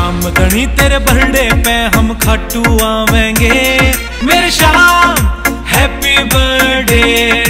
शाम धनी तेरे बर्थडे पे हम खाटू आवेंगे। मेरे शाम हैप्पी बर्थडे।